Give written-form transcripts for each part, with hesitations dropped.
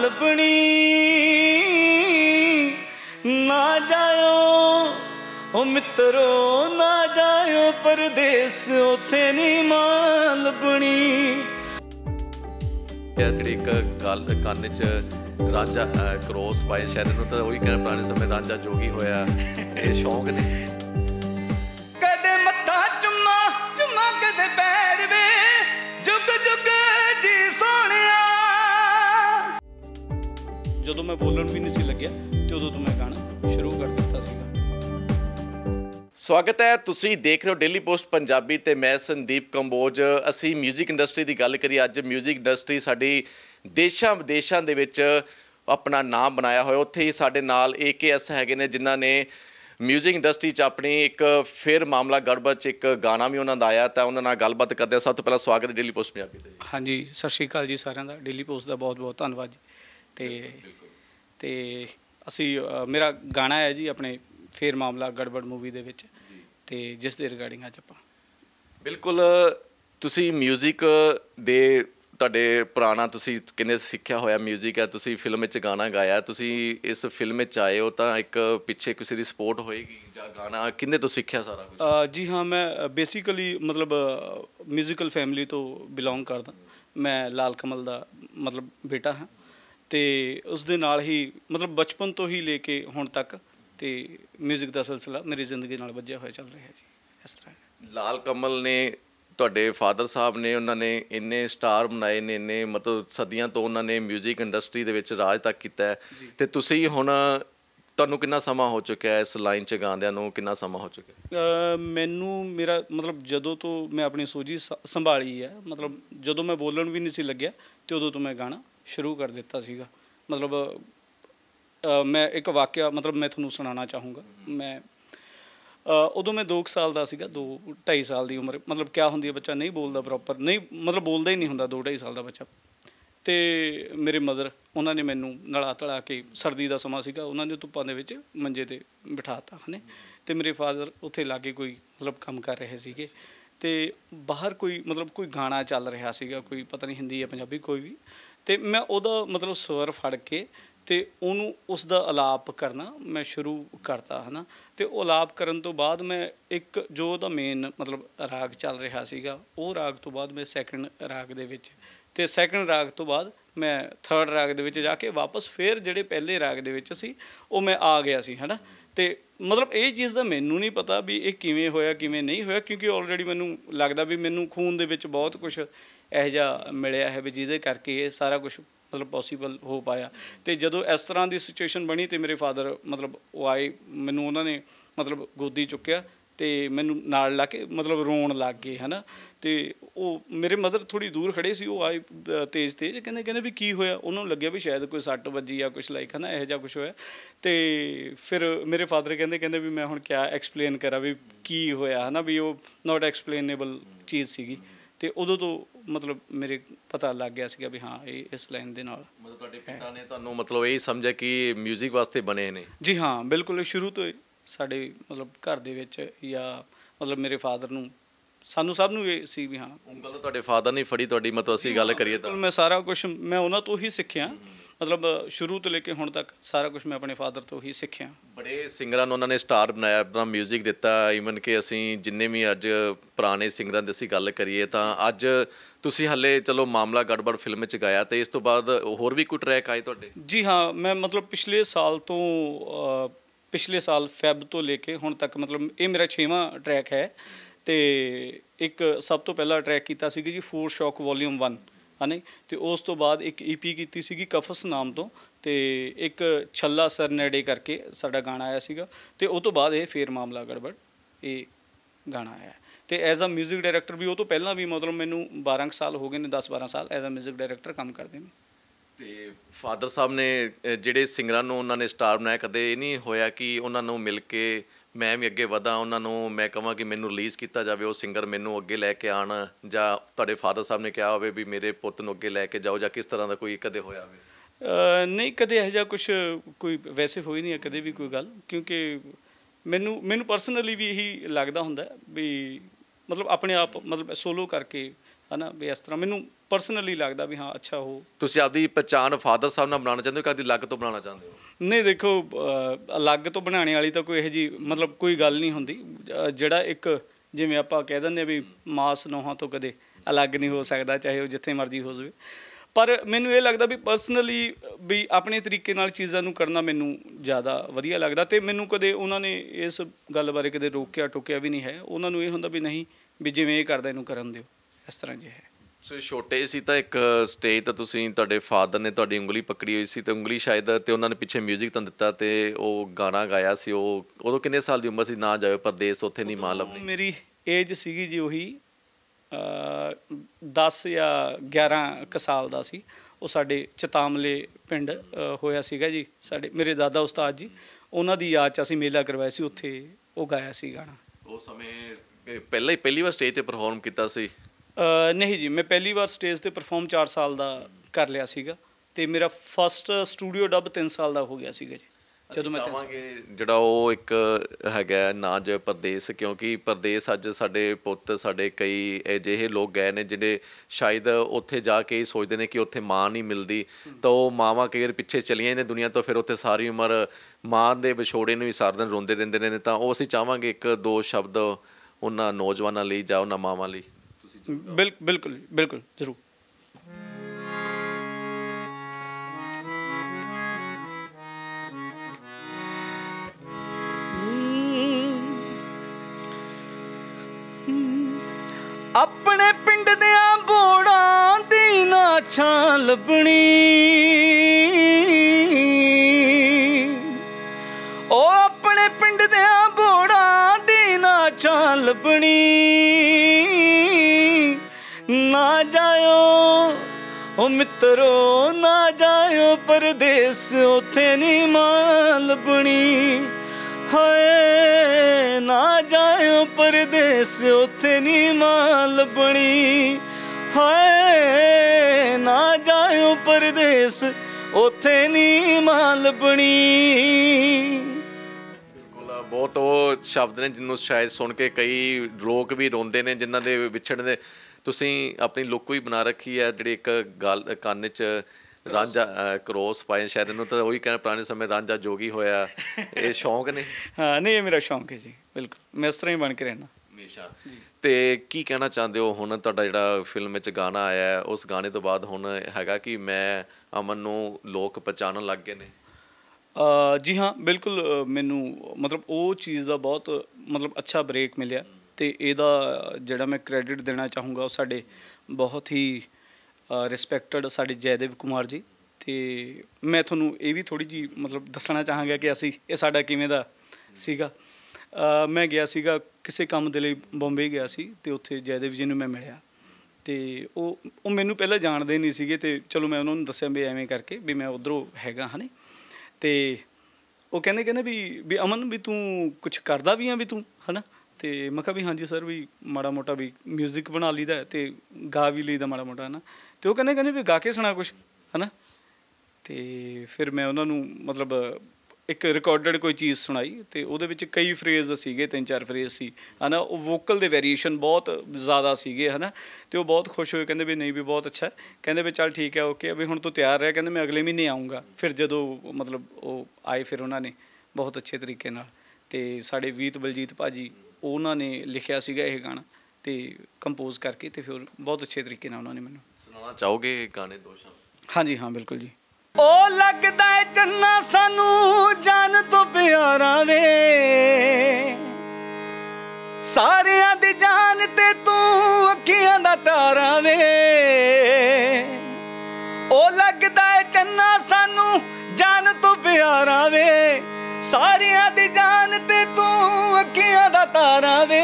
बनी ना जायो ओ मित्रो ना जायो परदेस उथे नहीं माल बनी। ਜਿਹੜੀ ਇੱਕ ਗੱਲ ਕੰਨ 'ਚ ਰਾਂਝਾ ਕਰੋਸ ਪਾਏ ਸ਼ਾਇਦ ਇਹਨੂੰ ਤਾਂ ਉਹੀ ਕਹਿਣਾ ਪੁਰਾਣੇ ਸਮੇਂ ਰਾਂਝਾ ਜੋਗੀ ਹੋਇਆ। ਇਹ ਸ਼ੌਂਕ ਨੇ ਕਦੇ ਮੱਥਾ ਚੁੰਮਾ ਚੁੰਮਾ ਕਦੇ ਪੈਰ ਵੇ ਜੁਗ ਜੁਗ ਜੀ ਸੋਹਣਿਆ। ਜਦੋਂ ਮੈਂ ਬੋਲਣ ਵੀ ਨਹੀਂ ਸੀ ਲੱਗਿਆ ਤੇ ਉਦੋਂ ਤੋਂ ਮੈਂ ਗਾਣਾ ਸ਼ੁਰੂ ਕਰ ਦਿੱਤਾ ਸੀਗਾ। ਸਵਾਗਤ ਹੈ, ਤੁਸੀਂ ਦੇਖ ਰਹੇ ਹੋ ਡੇਲੀ ਪੋਸਟ ਪੰਜਾਬੀ ਤੇ ਮੈਂ ਸੰਦੀਪ ਕੰਬੋਜ। ਅਸੀਂ ਮਿਊਜ਼ਿਕ ਇੰਡਸਟਰੀ ਦੀ ਗੱਲ ਕਰੀਏ, ਅੱਜ ਮਿਊਜ਼ਿਕ ਇੰਡਸਟਰੀ ਸਾਡੀ ਦੇਸ਼ਾਂ ਵਿਦੇਸ਼ਾਂ ਦੇ ਵਿੱਚ ਆਪਣਾ ਨਾਮ ਬਣਾਇਆ ਹੋਇਆ। ਉੱਥੇ ਹੀ ਸਾਡੇ ਨਾਲ AKS ਹੈਗੇ ਨੇ ਜਿਨ੍ਹਾਂ ਨੇ ਮਿਊਜ਼ਿਕ ਇੰਡਸਟਰੀ 'ਚ ਆਪਣੀ ਇੱਕ ਫਿਰ ਮਾਮਲਾ ਗੜਬੜ 'ਚ ਇੱਕ ਗਾਣਾ ਵੀ ਉਹਨਾਂ ਦਾ ਆਇਆ, ਤਾਂ ਉਹਨਾਂ ਨਾਲ ਗੱਲਬਾਤ ਕਰਦੇ ਹਾਂ। ਸਭ ਤੋਂ ਪਹਿਲਾਂ ਸਵਾਗਤ ਹੈ ਡੇਲੀ ਪੋਸਟ ਪੰਜਾਬੀ ਤੇ। ਹਾਂਜੀ, ਸਤਿ ਸ਼੍ਰੀ ਅਕਾਲ ਜੀ ਸਾਰਿਆਂ ਦਾ। ਡੇਲੀ ਪੋਸਟ ਦਾ ਬਹੁਤ ਬਹੁਤ ਧੰਨਵਾਦ ਜੀ। ਤੇ ਅਸੀਂ ਮੇਰਾ ਗਾਣਾ ਹੈ ਜੀ ਆਪਣੇ ਫਿਰ ਮਾਮਲਾ ਗੜਬੜ ਮੂਵੀ ਦੇ ਵਿੱਚ, ਤੇ ਜਿਸ ਦੇ ਰਿਗਾਰਡਿੰਗ ਅੱਜ ਆਪਾਂ ਬਿਲਕੁਲ ਤੁਸੀਂ ਮਿਊਜ਼ਿਕ ਦੇ ਤੁਹਾਡੇ ਪੁਰਾਣਾ ਤੁਸੀਂ ਕਿੰਨੇ ਸਿੱਖਿਆ ਹੋਇਆ ਮਿਊਜ਼ਿਕ ਹੈ, ਤੁਸੀਂ ਫਿਲਮ ਵਿੱਚ ਗਾਣਾ ਗਾਇਆ, ਤੁਸੀਂ ਇਸ ਫਿਲਮ ਵਿੱਚ ਆਏ ਹੋ ਤਾਂ ਇੱਕ ਪਿੱਛੇ ਕਿਸੇ ਦੀ ਸਪੋਰਟ ਹੋਏਗੀ ਜਾਂ ਗਾਣਾ ਕਿੰਨੇ ਤੋਂ ਸਿੱਖਿਆ ਸਾਰਾ ਕੁਝ? ਜੀ ਹਾਂ, ਮੈਂ ਬੇਸਿਕਲੀ ਮਤਲਬ ਮਿਊਜ਼ੀਕਲ ਫੈਮਿਲੀ ਤੋਂ ਬਿਲੋਂਗ ਕਰਦਾ। ਮੈਂ ਲਾਲ ਕਮਲ ਦਾ ਮਤਲਬ ਬੇਟਾ ਹਾਂ, ਤੇ ਉਸ ਦੇ ਨਾਲ ਹੀ ਮਤਲਬ ਬਚਪਨ ਤੋਂ ਹੀ ਲੈ ਕੇ ਹੁਣ ਤੱਕ ਤੇ ਮਿਊਜ਼ਿਕ ਦਾ ਸਿਲਸਿਲਾ ਮੇਰੀ ਜ਼ਿੰਦਗੀ ਨਾਲ ਵੱਜਿਆ ਹੋਇਆ ਚੱਲ ਰਿਹਾ ਜੀ। ਇਸ ਤਰ੍ਹਾਂ ਲਾਲ ਕਮਲ ਨੇ ਤੁਹਾਡੇ ਫਾਦਰ ਸਾਹਿਬ ਨੇ, ਉਹਨਾਂ ਨੇ ਇੰਨੇ ਸਟਾਰ ਬਣਾਏ ਨੇ, ਇੰਨੇ ਮਤਲਬ ਸਦੀਆਂ ਤੋਂ ਉਹਨਾਂ ਨੇ ਮਿਊਜ਼ਿਕ ਇੰਡਸਟਰੀ ਦੇ ਵਿੱਚ ਰਾਜ ਤੱਕ ਕੀਤਾ ਤੇ ਤੁਸੀਂ ਹੁਣ ਤੁਹਾਨੂੰ ਕਿੰਨਾ ਸਮਾਂ ਹੋ ਚੁੱਕਿਆ ਇਸ ਲਾਈਨ 'ਚ ਗਾਉਂਦਿਆਂ ਨੂੰ, ਕਿੰਨਾ ਸਮਾਂ ਹੋ ਚੁੱਕਿਆ? ਮੈਨੂੰ ਮੇਰਾ ਮਤਲਬ ਜਦੋਂ ਤੋਂ ਮੈਂ ਆਪਣੀ ਸੋਝੀ ਸੰਭਾਲੀ ਹੈ, ਮਤਲਬ ਜਦੋਂ ਮੈਂ ਬੋਲਣ ਵੀ ਨਹੀਂ ਸੀ ਲੱਗਿਆ ਤੇ ਉਦੋਂ ਤੋਂ ਮੈਂ ਗਾਣਾ ਸ਼ੁਰੂ ਕਰ ਦਿੱਤਾ ਸੀਗਾ। ਮਤਲਬ ਮੈਂ ਇੱਕ ਵਾਕਿਆ ਮਤਲਬ ਮੈਂ ਤੁਹਾਨੂੰ ਸੁਣਾਉਣਾ ਚਾਹੂੰਗਾ। ਮੈਂ ਉਦੋਂ ਮੈਂ 2 ਸਾਲ ਦਾ ਸੀਗਾ, 2-2.5 ਸਾਲ ਦੀ ਉਮਰ। ਮਤਲਬ ਕਿਆ ਹੁੰਦੀ ਹੈ, ਬੱਚਾ ਨਹੀਂ ਬੋਲਦਾ ਪ੍ਰੋਪਰ, ਨਹੀਂ ਮਤਲਬ ਬੋਲਦਾ ਹੀ ਨਹੀਂ ਹੁੰਦਾ 2-2.5 ਸਾਲ ਦਾ ਬੱਚਾ। ਅਤੇ ਮੇਰੇ ਮਦਰ ਉਹਨਾਂ ਨੇ ਮੈਨੂੰ ਨਲਾ ਧਲਾ ਕੇ, ਸਰਦੀ ਦਾ ਸਮਾਂ ਸੀਗਾ, ਉਹਨਾਂ ਨੇ ਧੁੱਪਾਂ ਦੇ ਵਿੱਚ ਮੰਜੇ 'ਤੇ ਬਿਠਾ ਦਿੱਤਾ ਹੈ। ਅਤੇ ਮੇਰੇ ਫਾਦਰ ਉੱਥੇ ਲਾਗੇ ਕੋਈ ਮਤਲਬ ਕੰਮ ਕਰ ਰਹੇ ਸੀਗੇ, ਅਤੇ ਬਾਹਰ ਕੋਈ ਮਤਲਬ ਕੋਈ ਗਾਣਾ ਚੱਲ ਰਿਹਾ ਸੀਗਾ, ਕੋਈ ਪਤਾ ਨਹੀਂ ਹਿੰਦੀ ਜਾਂ ਪੰਜਾਬੀ ਕੋਈ ਵੀ। ਅਤੇ ਮੈਂ ਉਹਦਾ ਮਤਲਬ ਸਵਰ ਫੜ ਕੇ ਅਤੇ ਉਹਨੂੰ ਉਸ ਦਾ ਅਲਾਪ ਕਰਨਾ ਮੈਂ ਸ਼ੁਰੂ ਕਰਤਾ ਹੈ ਨਾ। ਅਤੇ ਉਹ ਅਲਾਪ ਕਰਨ ਤੋਂ ਬਾਅਦ ਮੈਂ ਇੱਕ ਜੋ ਉਹਦਾ ਮੇਨ ਮਤਲਬ ਰਾਗ ਚੱਲ ਰਿਹਾ ਸੀਗਾ, ਉਹ ਰਾਗ ਤੋਂ ਬਾਅਦ ਮੈਂ ਸੈਕਿੰਡ ਰਾਗ ਦੇ ਵਿੱਚ, ਅਤੇ ਸੈਕਿੰਡ ਰਾਗ ਤੋਂ ਬਾਅਦ ਮੈਂ ਥਰਡ ਰਾਗ ਦੇ ਵਿੱਚ ਜਾ ਕੇ ਵਾਪਸ ਫਿਰ ਜਿਹੜੇ ਪਹਿਲੇ ਰਾਗ ਦੇ ਵਿੱਚ ਸੀ ਉਹ ਮੈਂ ਆ ਗਿਆ ਸੀ ਹੈ ਨਾ। ਅਤੇ ਮਤਲਬ ਇਹ ਚੀਜ਼ ਦਾ ਮੈਨੂੰ ਨਹੀਂ ਪਤਾ ਵੀ ਇਹ ਕਿਵੇਂ ਹੋਇਆ ਕਿਵੇਂ ਨਹੀਂ ਹੋਇਆ, ਕਿਉਂਕਿ ਆਲਰੇਡੀ ਮੈਨੂੰ ਲੱਗਦਾ ਵੀ ਮੈਨੂੰ ਖੂਨ ਦੇ ਵਿੱਚ ਬਹੁਤ ਕੁਛ ਇਹੋ ਜਿਹਾ ਮਿਲਿਆ ਹੈ ਵੀ ਜਿਹਦੇ ਕਰਕੇ ਇਹ ਸਾਰਾ ਕੁਛ ਮਤਲਬ ਪੋਸੀਬਲ ਹੋ ਪਾਇਆ। ਅਤੇ ਜਦੋਂ ਇਸ ਤਰ੍ਹਾਂ ਦੀ ਸਿਚੁਏਸ਼ਨ ਬਣੀ ਅਤੇ ਮੇਰੇ ਫਾਦਰ ਮਤਲਬ ਉਹ ਆਏ, ਮੈਨੂੰ ਉਹਨਾਂ ਨੇ ਮਤਲਬ ਗੋਦੀ ਚੁੱਕਿਆ ਅਤੇ ਮੈਨੂੰ ਨਾਲ ਲਾ ਕੇ ਮਤਲਬ ਰੋਣ ਲੱਗ ਗਏ ਹੈ ਨਾ। ਅਤੇ ਉਹ ਮੇਰੇ ਮਦਰ ਥੋੜ੍ਹੀ ਦੂਰ ਖੜ੍ਹੇ ਸੀ, ਉਹ ਆਏ ਤੇਜ਼ ਕਹਿੰਦੇ ਵੀ ਕੀ ਹੋਇਆ। ਉਹਨਾਂ ਨੂੰ ਲੱਗਿਆ ਵੀ ਸ਼ਾਇਦ ਕੋਈ ਸੱਟ ਵੱਜੀ ਜਾਂ ਕੁਛ ਲਾਈਕ ਹੈ ਨਾ, ਇਹੋ ਜਿਹਾ ਕੁਛ ਹੋਇਆ। ਅਤੇ ਫਿਰ ਮੇਰੇ ਫਾਦਰ ਕਹਿੰਦੇ ਵੀ ਮੈਂ ਹੁਣ ਕਿਆ ਐਕਸਪਲੇਨ ਕਰਾਂ ਵੀ ਕੀ ਹੋਇਆ ਹੈ ਨਾ, ਵੀ ਉਹ ਨੋਟ ਐਕਸਪਲੇਨੇਬਲ ਚੀਜ਼ ਸੀਗੀ। ਅਤੇ ਉਦੋਂ ਤੋਂ ਮਤਲਬ ਮੇਰੇ ਪਤਾ ਲੱਗ ਗਿਆ ਸੀਗਾ ਵੀ ਹਾਂ ਇਹ ਇਸ ਲਾਈਨ ਦੇ ਨਾਲ। ਮਤਲਬ ਤੁਹਾਡੇ ਪਿਤਾ ਨੇ ਤੁਹਾਨੂੰ ਮਤਲਬ ਇਹ ਸਮਝਿਆ ਕਿ ਮਿਊਜ਼ਿਕ ਵਾਸਤੇ ਬਣੇ ਨੇ? ਜੀ ਹਾਂ, ਬਿਲਕੁਲ। ਸ਼ੁਰੂ ਤੋਂ ਸਾਡੇ ਮਤਲਬ ਘਰ ਦੇ ਵਿੱਚ ਜਾਂ ਮਤਲਬ ਮੇਰੇ ਫਾਦਰ ਨੂੰ, ਸਾਨੂੰ ਸਭ ਨੂੰ ਇਹ ਸੀ ਵੀ ਹਾਂ। ਉਂਗਲ ਤੁਹਾਡੇ ਫਾਦਰ ਨੇ ਫੜੀ ਤੁਹਾਡੀ, ਮਤਲਬ ਅਸੀਂ ਗੱਲ ਕਰੀਏ ਤਾਂ ਮੈਂ ਸਾਰਾ ਕੁਛ ਮੈਂ ਉਹਨਾਂ ਤੋਂ ਹੀ ਸਿੱਖਿਆ। ਮਤਲਬ ਸ਼ੁਰੂ ਤੋਂ ਲੈ ਕੇ ਹੁਣ ਤੱਕ ਸਾਰਾ ਕੁਛ ਮੈਂ ਆਪਣੇ ਫਾਦਰ ਤੋਂ ਹੀ ਸਿੱਖਿਆ। ਬੜੇ ਸਿੰਗਰਾਂ ਨੂੰ ਉਹਨਾਂ ਨੇ ਸਟਾਰ ਬਣਾਇਆ, ਆਪਣਾ ਮਿਊਜ਼ਿਕ ਦਿੱਤਾ। ਈਵਨ ਕਿ ਅਸੀਂ ਜਿੰਨੇ ਵੀ ਅੱਜ ਪੁਰਾਣੇ ਸਿੰਗਰਾਂ ਦੀ ਅਸੀਂ ਗੱਲ ਕਰੀਏ ਤਾਂ ਅੱਜ ਤੁਸੀਂ ਹਾਲੇ ਚਲੋ ਮਾਮਲਾ ਗੜਬੜ ਫਿਲਮ 'ਚ ਗਾਇਆ, ਅਤੇ ਇਸ ਤੋਂ ਬਾਅਦ ਹੋਰ ਵੀ ਕੋਈ ਟਰੈਕ ਆਏ ਤੁਹਾਡੇ? ਜੀ ਹਾਂ, ਮੈਂ ਮਤਲਬ ਪਿਛਲੇ ਸਾਲ ਫੈਬ ਤੋਂ ਲੈ ਕੇ ਹੁਣ ਤੱਕ ਮਤਲਬ ਇਹ ਮੇਰਾ 6ਵਾਂ ਟਰੈਕ ਹੈ। ਅਤੇ ਇੱਕ ਸਭ ਤੋਂ ਪਹਿਲਾਂ ਟਰੈਕ ਕੀਤਾ ਸੀਗਾ ਜੀ ਫੂਡ ਸ਼ੌਕ ਵੋਲੀਅਮ 1 ਹੈ ਨਾ। ਅਤੇ ਉਸ ਤੋਂ ਬਾਅਦ ਇੱਕ EP ਕੀਤੀ ਸੀਗੀ ਕਫਸ ਨਾਮ ਤੋਂ, ਅਤੇ ਇੱਕ ਛੱਲਾ ਸਰਨੇੜੇ ਕਰਕੇ ਸਾਡਾ ਗਾਣਾ ਆਇਆ ਸੀਗਾ। ਅਤੇ ਉਹ ਤੋਂ ਬਾਅਦ ਇਹ ਫੇਰ ਮਾਮਲਾ ਗੜਬੜ ਇਹ ਗਾਣਾ ਆਇਆ। ਅਤੇ ਐਜ਼ ਆ ਮਿਊਜ਼ਿਕ ਡਾਇਰੈਕਟਰ ਵੀ ਉਹ ਤੋਂ ਪਹਿਲਾਂ ਵੀ ਮਤਲਬ ਮੈਨੂੰ 12 ਸਾਲ ਹੋ ਗਏ ਨੇ, 10-12 ਸਾਲ ਐਜ਼ ਆ ਮਿਊਜ਼ਿਕ ਡਾਇਰੈਕਟਰ ਕੰਮ ਕਰਦੇ ਨੇ। ਅਤੇ ਫਾਦਰ ਸਾਹਿਬ ਨੇ ਜਿਹੜੇ ਸਿੰਗਰਾਂ ਨੂੰ ਉਹਨਾਂ ਨੇ ਸਟਾਰ ਬਣਾਇਆ, ਕਦੇ ਇਹ ਨਹੀਂ ਹੋਇਆ ਕਿ ਉਹਨਾਂ ਨੂੰ ਮਿਲ ਕੇ ਮੈਂ ਵੀ ਅੱਗੇ ਵਧਾਂ, ਉਹਨਾਂ ਨੂੰ ਮੈਂ ਕਹਾਂ ਕਿ ਮੈਨੂੰ ਰਿਲੀਜ਼ ਕੀਤਾ ਜਾਵੇ, ਉਹ ਸਿੰਗਰ ਮੈਨੂੰ ਅੱਗੇ ਲੈ ਕੇ ਆਉਣ, ਜਾਂ ਤੁਹਾਡੇ ਫਾਦਰ ਸਾਹਿਬ ਨੇ ਕਿਹਾ ਹੋਵੇ ਵੀ ਮੇਰੇ ਪੁੱਤ ਨੂੰ ਅੱਗੇ ਲੈ ਕੇ ਜਾਓ, ਜਾਂ ਕਿਸ ਤਰ੍ਹਾਂ ਦਾ ਕੋਈ ਕਦੇ ਹੋਇਆ ਹੋਵੇ? ਨਹੀਂ, ਕਦੇ ਇਹੋ ਜਿਹਾ ਕੁਛ ਕੋਈ ਵੈਸੇ ਹੋਈ ਨਹੀਂ ਹੈ ਕਦੇ ਵੀ ਕੋਈ ਗੱਲ, ਕਿਉਂਕਿ ਮੈਨੂੰ ਪਰਸਨਲੀ ਵੀ ਇਹੀ ਲੱਗਦਾ ਹੁੰਦਾ ਵੀ ਮਤਲਬ ਆਪਣੇ ਆਪ ਮਤਲਬ ਸੋਲੋ ਕਰਕੇ ਹੈ ਨਾ, ਵੀ ਇਸ ਤਰ੍ਹਾਂ ਮੈਨੂੰ ਪਰਸਨਲੀ ਲੱਗਦਾ ਵੀ ਹਾਂ ਅੱਛਾ ਉਹ। ਤੁਸੀਂ ਆਪਦੀ ਪਹਿਚਾਣ ਫਾਦਰ ਸਾਹਿਬ ਨਾਲ ਬਣਾਉਣਾ ਚਾਹੁੰਦੇ ਹੋ, ਕਦੀ ਅਲੱਗ ਤੋਂ ਬਣਾਉਣਾ ਚਾਹੁੰਦੇ ਹੋ? ਨਹੀਂ ਦੇਖੋ, ਅਲੱਗ ਤੋਂ ਬਣਾਉਣੇ ਵਾਲੀ ਤਾਂ ਕੋਈ ਇਹੋ ਜਿਹੀ ਮਤਲਬ ਕੋਈ ਗੱਲ ਨਹੀਂ ਹੁੰਦੀ। ਜਿਹੜਾ ਇੱਕ ਜਿਵੇਂ ਆਪਾਂ ਕਹਿ ਦਿੰਦੇ ਵੀ ਮਾਸ ਨੋਹਾਂ ਤੋਂ ਕਦੇ ਅਲੱਗ ਨਹੀਂ ਹੋ ਸਕਦਾ, ਚਾਹੇ ਉਹ ਜਿੱਥੇ ਮਰਜ਼ੀ ਹੋ ਜਾਵੇ। ਪਰ ਮੈਨੂੰ ਇਹ ਲੱਗਦਾ ਵੀ ਪਰਸਨਲੀ ਵੀ ਆਪਣੇ ਤਰੀਕੇ ਨਾਲ ਚੀਜ਼ਾਂ ਨੂੰ ਕਰਨਾ ਮੈਨੂੰ ਜ਼ਿਆਦਾ ਵਧੀਆ ਲੱਗਦਾ, ਅਤੇ ਮੈਨੂੰ ਕਦੇ ਉਹਨਾਂ ਨੇ ਇਸ ਗੱਲ ਬਾਰੇ ਕਦੇ ਰੋਕਿਆ ਟੋਕਿਆ ਵੀ ਨਹੀਂ ਹੈ। ਉਹਨਾਂ ਨੂੰ ਇਹ ਹੁੰਦਾ ਵੀ ਨਹੀਂ ਵੀ ਜਿਵੇਂ ਇਹ ਕਰਦਾ ਇਹਨੂੰ ਕਰਨ ਦਿਓ, ਇਸ ਤਰ੍ਹਾਂ ਜੇ ਹੈ। ਤੁਸੀਂ ਛੋਟੇ ਸੀ ਤਾਂ ਇੱਕ ਸਟੇਜ 'ਤੇ ਤੁਸੀਂ, ਤੁਹਾਡੇ ਫਾਦਰ ਨੇ ਤੁਹਾਡੀ ਉਂਗਲੀ ਪਕੜੀ ਹੋਈ ਸੀ, ਅਤੇ ਉਂਗਲੀ ਸ਼ਾਇਦ, ਅਤੇ ਉਹਨਾਂ ਨੇ ਪਿੱਛੇ ਮਿਊਜ਼ਿਕ ਤੁਹਾਨੂੰ ਦਿੱਤਾ ਅਤੇ ਉਹ ਗਾਣਾ ਗਾਇਆ ਸੀ। ਉਹ ਉਦੋਂ ਕਿੰਨੇ ਸਾਲ ਦੀ ਉਮਰ ਸੀ? ਨਾ ਜਾਇਓ ਪਰਦੇਸ, ਉੱਥੇ ਨਹੀਂ ਮਾਂ ਲੱਭਣੀ। ਮੇਰੀ ਏਜ ਸੀਗੀ ਜੀ ਉਹੀ 10 ਜਾਂ 11 ਕੁ ਸਾਲ ਦਾ ਸੀ। ਉਹ ਸਾਡੇ ਚਤਾਮਲੇ ਪਿੰਡ ਹੋਇਆ ਸੀਗਾ ਜੀ। ਮੇਰੇ ਦਾਦਾ ਉਸਤਾਦ ਜੀ, ਉਹਨਾਂ ਦੀ ਯਾਦ 'ਚ ਅਸੀਂ ਮੇਲਾ ਕਰਵਾਇਆ ਸੀ, ਉੱਥੇ ਉਹ ਗਾਇਆ ਸੀ ਗਾਣਾ। ਉਸ ਸਮੇਂ ਪਹਿਲੀ ਵਾਰ ਸਟੇਜ 'ਤੇ ਪਰਫੋਰਮ ਕੀਤਾ ਸੀ? ਨਹੀਂ ਜੀ, ਮੈਂ ਪਹਿਲੀ ਵਾਰ ਸਟੇਜ 'ਤੇ ਪਰਫੋਰਮ 4 ਸਾਲ ਦਾ ਕਰ ਲਿਆ ਸੀਗਾ, ਅਤੇ ਮੇਰਾ ਫਸਟ ਸਟੂਡੀਓ ਡੱਬ 3 ਸਾਲ ਦਾ ਹੋ ਗਿਆ ਸੀਗਾ ਜੀ। ਜਦੋਂ ਮੈਂ ਚਾਹਾਂਗੇ ਜਿਹੜਾ ਉਹ ਇੱਕ ਹੈਗਾ ਨਾ ਜਾਇਓ ਪਰਦੇਸ, ਕਿਉਂਕਿ ਪਰਦੇਸ ਅੱਜ ਸਾਡੇ ਪੁੱਤ, ਸਾਡੇ ਕਈ ਅਜਿਹੇ ਲੋਕ ਗਏ ਨੇ ਜਿਹੜੇ ਸ਼ਾਇਦ ਉੱਥੇ ਜਾ ਕੇ ਹੀ ਸੋਚਦੇ ਨੇ ਕਿ ਉੱਥੇ ਮਾਂ ਨਹੀਂ ਮਿਲਦੀ, ਤਾਂ ਉਹ ਮਾਵਾਂ ਕਈ ਵਾਰ ਪਿੱਛੇ ਚਲੀਆਂ ਨੇ ਦੁਨੀਆ ਤੋਂ, ਫਿਰ ਉੱਥੇ ਸਾਰੀ ਉਮਰ ਮਾਂ ਦੇ ਵਿਛੋੜੇ ਨੂੰ ਹੀ ਸਾਰਾ ਦਿਨ ਰੋਂਦੇ ਰਹਿੰਦੇ ਨੇ। ਤਾਂ ਉਹ ਅਸੀਂ ਚਾਹਾਂਗੇ 1-2 ਸ਼ਬਦ ਉਹਨਾਂ ਨੌਜਵਾਨਾਂ ਲਈ ਜਾਂ ਉਹਨਾਂ ਮਾਵਾਂ ਲਈ ਤੁਸੀਂ। ਬਿਲਕੁਲ ਬਿਲਕੁਲ ਜ਼ਰੂਰ। ਆਪਣੇ ਪਿੰਡ ਦਿਆਂ ਬੋੜਾਂ ਦੀ ਨਾ ਛਾਂ ਲੱਭਣੀ, ਉਹ ਆਪਣੇ ਪਿੰਡ ਦਿਆਂ ਬੋੜਾਂ ਦੀ ਨਾ ਛਾਂ ਲੱਭਣੀ। ਨਾ ਜਾਇਓ ਉਹ ਮਿੱਤਰੋ, ਨਾ ਜਾਇਓ ਪਰਦੇਸ, ਉੱਥੇ ਨਹੀਂ ਮਾਂ ਲੱਭਣੀ। ਹਾਏ ਨਾ ਜਾਇਓ ਪਰਦੇਸ, ਉੱਥੇ ਨਹੀਂ ਮਾਂ ਲੱਭਣੀ। ਹਾਏ ਨਾ ਜਾਇਓ ਪਰਦੇਸ, ਉੱਥੇ ਨਹੀਂ ਮਾਂ ਲੱਭਣੀ। ਬਿਲਕੁਲ, ਬਹੁਤ ਉਹ ਸ਼ਬਦ ਨੇ ਜਿਹਨੂੰ ਸ਼ਾਇਦ ਸੁਣ ਕੇ ਕਈ ਲੋਕ ਵੀ ਰੋਂਦੇ ਨੇ, ਜਿਨ੍ਹਾਂ ਦੇ ਵਿਛੜਨ ਦੇ। ਤੁਸੀਂ ਆਪਣੀ ਲੁੱਕ ਵੀ ਬਣਾ ਰੱਖੀ ਹੈ, ਜਿਹੜੀ ਇੱਕ ਗੱਲ ਕੰਨ 'ਚ ਰਾਂਝਾ ਕਰੋਸ ਪਾਏ, ਸ਼ਾਇਦ ਇਹਨੂੰ ਤਾਂ ਉਹੀ ਕਹਿੰਦੇ ਪੁਰਾਣੇ ਸਮੇਂ ਰਾਂਝਾ ਜੋਗੀ ਹੋਇਆ। ਇਹ ਸ਼ੌਂਕ ਨੇ? ਹਾਂ ਨਹੀਂ, ਇਹ ਮੇਰਾ ਸ਼ੌਂਕ ਹੈ ਜੀ, ਬਿਲਕੁਲ। ਮੈਂ ਇਸ ਤਰ੍ਹਾਂ ਹੀ ਬਣ ਕੇ ਰਹਿਣਾ ਹਮੇਸ਼ਾ। ਅਤੇ ਕੀ ਕਹਿਣਾ ਚਾਹੁੰਦੇ ਹੋ ਹੁਣ ਤੁਹਾਡਾ ਜਿਹੜਾ ਫਿਲਮ ਵਿੱਚ ਗਾਣਾ ਆਇਆ, ਉਸ ਗਾਣੇ ਤੋਂ ਬਾਅਦ ਹੁਣ ਹੈਗਾ ਕਿ ਮੈਂ ਅਮਨ ਨੂੰ ਲੋਕ ਪਹਿਚਾਣਨ ਲੱਗ ਗਏ ਨੇ? ਜੀ ਹਾਂ ਬਿਲਕੁਲ। ਮੈਨੂੰ ਮਤਲਬ ਉਹ ਚੀਜ਼ ਦਾ ਬਹੁਤ ਮਤਲਬ ਅੱਛਾ ਬ੍ਰੇਕ ਮਿਲਿਆ, ਅਤੇ ਇਹਦਾ ਜਿਹੜਾ ਮੈਂ ਕ੍ਰੈਡਿਟ ਦੇਣਾ ਚਾਹੂੰਗਾ ਉਹ ਸਾਡੇ ਬਹੁਤ ਹੀ ਰਿਸਪੈਕਟਡ ਸਾਡੇ ਜੈਦੇਵ ਕੁਮਾਰ ਜੀ। ਅਤੇ ਮੈਂ ਤੁਹਾਨੂੰ ਇਹ ਵੀ ਥੋੜ੍ਹੀ ਜਿਹੀ ਮਤਲਬ ਦੱਸਣਾ ਚਾਹਾਂਗਾ ਕਿ ਇਹ ਸਾਡਾ ਕਿਵੇਂ ਦਾ ਸੀਗਾ। ਮੈਂ ਗਿਆ ਸੀਗਾ ਕਿਸੇ ਕੰਮ ਦੇ ਲਈ, ਬੰਬੇ ਗਿਆ ਸੀ, ਅਤੇ ਉੱਥੇ ਜੈਦੇਵ ਜੀ ਨੂੰ ਮੈਂ ਮਿਲਿਆ, ਅਤੇ ਉਹ ਮੈਨੂੰ ਪਹਿਲਾਂ ਜਾਣਦੇ ਨਹੀਂ ਸੀਗੇ, ਅਤੇ ਚਲੋ ਮੈਂ ਉਹਨਾਂ ਨੂੰ ਦੱਸਿਆ ਵੀ ਐਵੇਂ ਕਰਕੇ ਵੀ ਮੈਂ ਉੱਧਰੋਂ ਹੈਗਾ ਹੈ ਨਾ। ਅਤੇ ਉਹ ਕਹਿੰਦੇ ਵੀ ਅਮਨ ਵੀ ਤੂੰ ਕੁਛ ਕਰਦਾ ਵੀ ਆ ਵੀ ਤੂੰ ਹੈ ਨਾ। ਅਤੇ ਮੈਂ ਕਿਹਾ ਵੀ ਹਾਂਜੀ ਸਰ, ਵੀ ਮਾੜਾ ਮੋਟਾ ਵੀ ਮਿਊਜ਼ਿਕ ਬਣਾ ਲਈਦਾ ਅਤੇ ਗਾ ਵੀ ਲਈਦਾ ਮਾੜਾ ਮੋਟਾ ਹੈ ਨਾ। ਅਤੇ ਉਹ ਕਹਿੰਦੇ ਵੀ ਗਾ ਕੇ ਸੁਣਾ ਕੁਛ ਹੈ ਨਾ। ਅਤੇ ਫਿਰ ਮੈਂ ਉਹਨਾਂ ਨੂੰ ਮਤਲਬ ਇੱਕ ਰਿਕਾਰਡਡ ਕੋਈ ਚੀਜ਼ ਸੁਣਾਈ, ਅਤੇ ਉਹਦੇ ਵਿੱਚ ਕਈ ਫਰੇਜ਼ ਸੀਗੇ, 3-4 ਫਰੇਜ਼ ਸੀ ਹੈ ਨਾ। ਉਹ ਵੋਕਲ ਦੇ ਵੇਰੀਏਸ਼ਨ ਬਹੁਤ ਜ਼ਿਆਦਾ ਸੀਗੇ ਹੈ ਨਾ। ਅਤੇ ਉਹ ਬਹੁਤ ਖੁਸ਼ ਹੋਏ, ਕਹਿੰਦੇ ਵੀ ਨਹੀਂ ਵੀ ਬਹੁਤ ਅੱਛਾ। ਕਹਿੰਦੇ ਵੀ ਚੱਲ ਠੀਕ ਹੈ, ਓਕੇ, ਵੀ ਹੁਣ ਤੂੰ ਤਿਆਰ ਰਹਿ, ਕਹਿੰਦੇ ਮੈਂ ਅਗਲੇ ਮਹੀਨੇ ਆਊਂਗਾ। ਫਿਰ ਜਦੋਂ ਮਤਲਬ ਉਹ ਆਏ, ਫਿਰ ਉਹਨਾਂ ਨੇ ਬਹੁਤ ਅੱਛੇ ਤਰੀਕੇ ਨਾਲ, ਅਤੇ ਸਾਡੇ ਵੀਤ ਬਲਜੀਤ ਭਾਜੀ, ਉਹਨਾਂ ਨੇ ਲਿਖਿਆ ਸੀਗਾ ਇਹ ਗਾਣਾ, ਅਤੇ ਕੰਪੋਜ਼ ਕਰਕੇ, ਅਤੇ ਫਿਰ ਬਹੁਤ ਅੱਛੇ ਤਰੀਕੇ ਨਾਲ ਉਹਨਾਂ ਨੇ ਮੈਨੂੰ ਸੁਣਾਉਣਾ ਚਾਹੋਗੇ ਗਾਣੇ 2 ਸ਼ਬਦ? ਹਾਂਜੀ ਹਾਂ ਬਿਲਕੁਲ ਜੀ। ਉਹ ਲੱਗਦਾ ਏ ਚੰਨਾ ਸਾਨੂੰ ਜਾਨ ਤੋਂ ਪਿਆਰਾ ਵੇ, ਸਾਰਿਆਂ ਦੀ ਜਾਨ ਤੇ ਤੂੰ ਅੱਖੀਆਂ ਦਾ ਤਾਰਾ ਵੇ। ਉਹ ਲੱਗਦਾ ਏ ਚੰਨਾ ਸਾਨੂੰ ਜਾਨ ਤੋਂ ਪਿਆਰਾ ਵੇ, ਸਾਰਿਆਂ ਦੀ ਜਾਨ ਤੇ ਤੂੰ ਅੱਖੀਆਂ ਦਾ ਤਾਰਾ ਵੇ।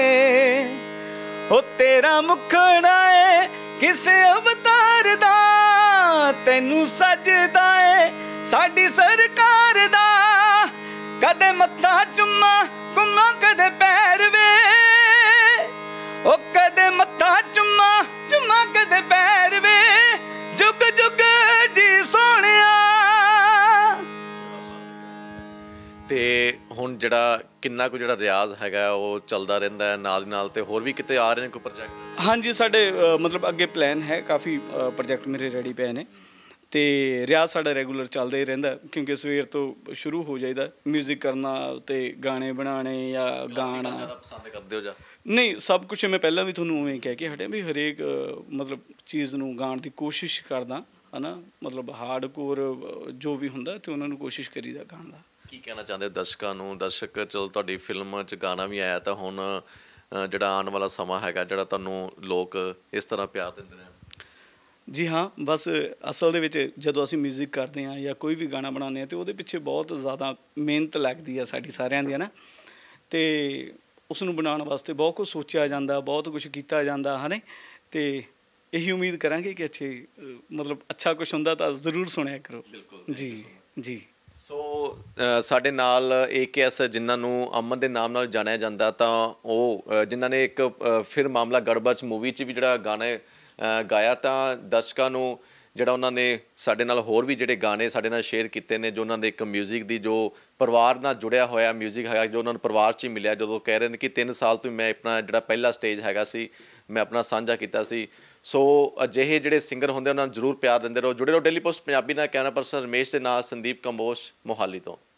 ਉਹ ਤੇਰਾ ਮੁਖੜਾ ਏ ਕਿਸੇ ਅਵਤਾਰ ਦਾ, ਤੈਨੂੰ ਸਜਦਾ ਏ ਸਾਡੀ ਸਰਕਾਰ ਦਾ। ਕਦੇ ਮੱਥਾ ਚੁੰਮਾ ਘੁੰਮਾ, ਕਦੇ ਪੈਰ ਵੇ, ਉਹ ਕਦੇ ਮੱਥਾ ਚੁੰਮਾ ਕਦੇ ਪੈਰ ਵੇ। ਜੁਗ ਜੁਗ ਜੀ ਸੋਹਣਿਆ। ਅਤੇ ਹੁਣ ਜਿਹੜਾ ਕਿੰਨਾ ਕੁ ਜਿਹੜਾ ਰਿਆਜ਼ ਹੈਗਾ ਉਹ ਚੱਲਦਾ ਰਹਿੰਦਾ ਹੈ ਨਾਲ ਦੀ ਨਾਲ, ਤੇ ਹੋਰ ਵੀ ਕਿਤੇ ਆ ਰਹੇ ਨੇ ਕੋਈ ਪ੍ਰੋਜੈਕਟ? ਹਾਂਜੀ, ਸਾਡੇ ਮਤਲਬ ਅੱਗੇ ਪਲਾਨ ਹੈ, ਕਾਫੀ ਪ੍ਰੋਜੈਕਟ ਮੇਰੇ ਰੈਡੀ ਪਏ ਨੇ, ਤੇ ਰਿਆਜ਼ ਸਾਡਾ ਰੈਗੂਲਰ ਚੱਲਦਾ ਹੀ ਰਹਿੰਦਾ, ਕਿਉਂਕਿ ਸਵੇਰ ਤੋਂ ਸ਼ੁਰੂ ਹੋ ਜਾਈਦਾ ਮਿਊਜ਼ਿਕ ਕਰਨਾ ਤੇ ਗਾਣੇ ਬਣਾਉਣੇ ਜਾਂ ਗਾਣਾ। ਜ਼ਿਆਦਾ ਪਸੰਦ ਕਰਦੇ ਹੋ ਜਾਂ ਨਹੀਂ, ਸਭ ਕੁਛ ਮੈਂ ਪਹਿਲਾਂ ਵੀ ਤੁਹਾਨੂੰ ਉਵੇਂ ਕਹਿ ਕੇ ਹਟਿਆ ਵੀ ਹਰੇਕ ਮਤਲਬ ਚੀਜ਼ ਨੂੰ ਗਾਉਣ ਦੀ ਕੋਸ਼ਿਸ਼ ਕਰਦਾ ਹੈ ਨਾ, ਮਤਲਬ ਹਾਰਡਕੋਰ ਜੋ ਵੀ ਹੁੰਦਾ ਤੇ ਉਹਨਾਂ ਨੂੰ ਕੋਸ਼ਿਸ਼ ਕਰੀਦਾ ਗਾਉਣ ਦਾ। ਕੀ ਕਹਿਣਾ ਚਾਹੁੰਦੇ ਹੋ ਦਰਸ਼ਕਾਂ ਨੂੰ? ਦਰਸ਼ਕ ਚਲੋ ਤੁਹਾਡੀ ਫਿਲਮ 'ਚ ਗਾਣਾ ਵੀ ਆਇਆ, ਤਾਂ ਹੁਣ ਜਿਹੜਾ ਆਉਣ ਵਾਲਾ ਸਮਾਂ ਹੈਗਾ ਜਿਹੜਾ ਤੁਹਾਨੂੰ ਲੋਕ ਇਸ ਤਰ੍ਹਾਂ ਪਿਆਰ ਦਿੰਦੇ ਨੇ? ਜੀ ਹਾਂ, ਬਸ ਅਸਲ ਦੇ ਵਿੱਚ ਜਦੋਂ ਅਸੀਂ ਮਿਊਜ਼ਿਕ ਕਰਦੇ ਹਾਂ ਜਾਂ ਕੋਈ ਵੀ ਗਾਣਾ ਬਣਾਉਂਦੇ ਹਾਂ, ਤਾਂ ਉਹਦੇ ਪਿੱਛੇ ਬਹੁਤ ਜ਼ਿਆਦਾ ਮਿਹਨਤ ਲੱਗਦੀ ਆ ਸਾਡੀ ਸਾਰਿਆਂ ਦੀ, ਹੈ ਨਾ, ਅਤੇ ਉਸ ਨੂੰ ਬਣਾਉਣ ਵਾਸਤੇ ਬਹੁਤ ਕੁਛ ਸੋਚਿਆ ਜਾਂਦਾ, ਬਹੁਤ ਕੁਛ ਕੀਤਾ ਜਾਂਦਾ ਹੈ ਨਾ, ਅਤੇ ਇਹੀ ਉਮੀਦ ਕਰਾਂਗੇ ਕਿ ਮਤਲਬ ਅੱਛਾ ਕੁਛ ਹੁੰਦਾ ਤਾਂ ਜ਼ਰੂਰ ਸੁਣਿਆ ਕਰੋ। ਬਿਲਕੁਲ ਜੀ ਜੀ। ਸੋ ਸਾਡੇ ਨਾਲ AKS ਜਿਨ੍ਹਾਂ ਨੂੰ ਅਮਨ ਦੇ ਨਾਮ ਨਾਲ ਜਾਣਿਆ ਜਾਂਦਾ, ਤਾਂ ਉਹ ਜਿਨ੍ਹਾਂ ਨੇ ਇੱਕ ਫਿਰ ਮਾਮਲਾ ਗੜਬੜ 'ਚ ਮੂਵੀ 'ਚ ਵੀ ਜਿਹੜਾ ਗਾਣੇ ਗਾਇਆ, ਤਾਂ ਦਰਸ਼ਕਾਂ ਨੂੰ ਜਿਹੜਾ ਉਹਨਾਂ ਨੇ ਸਾਡੇ ਨਾਲ ਹੋਰ ਵੀ ਜਿਹੜੇ ਗਾਣੇ ਸਾਡੇ ਨਾਲ ਸ਼ੇਅਰ ਕੀਤੇ ਨੇ, ਜੋ ਉਹਨਾਂ ਦੇ ਇੱਕ ਮਿਊਜ਼ਿਕ ਦੀ ਜੋ ਪਰਿਵਾਰ ਨਾਲ ਜੁੜਿਆ ਹੋਇਆ ਮਿਊਜ਼ਿਕ ਹੈਗਾ, ਜੋ ਉਹਨਾਂ ਨੂੰ ਪਰਿਵਾਰ 'ਚ ਹੀ ਮਿਲਿਆ, ਜਦੋਂ ਕਹਿ ਰਹੇ ਨੇ ਕਿ 3 ਸਾਲ ਤੋਂ ਮੈਂ ਆਪਣਾ ਜਿਹੜਾ ਪਹਿਲਾ ਸਟੇਜ ਹੈਗਾ ਸੀ ਮੈਂ ਆਪਣਾ ਸਾਂਝਾ ਕੀਤਾ ਸੀ। ਸੋ ਅਜਿਹੇ ਜਿਹੜੇ ਸਿੰਗਰ ਹੁੰਦੇ ਉਹਨਾਂ ਨੂੰ ਜ਼ਰੂਰ ਪਿਆਰ ਦਿੰਦੇ ਰਹੋ। ਜੁੜੇ ਰਹੋ ਡੇਲੀ ਪੋਸਟ ਪੰਜਾਬੀ ਨਾਲ। ਕੈਮਰਾ ਪਰਸਨ ਰਮੇਸ਼ ਦੇ ਨਾਲ ਸੰਦੀਪ ਕੰਬੋਜ, ਮੋਹਾਲੀ ਤੋਂ।